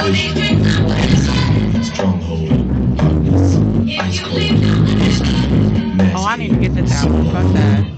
Stronghold, darkness, ice cold, Oh, I need to nasty, get this album. Fuck sequel, that.